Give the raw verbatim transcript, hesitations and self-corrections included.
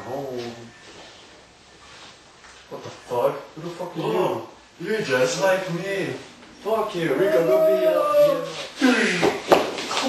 home. What the fuck? Who the fuck are Oh, you? you're just like me. Fuck you, Rico, go beat it up.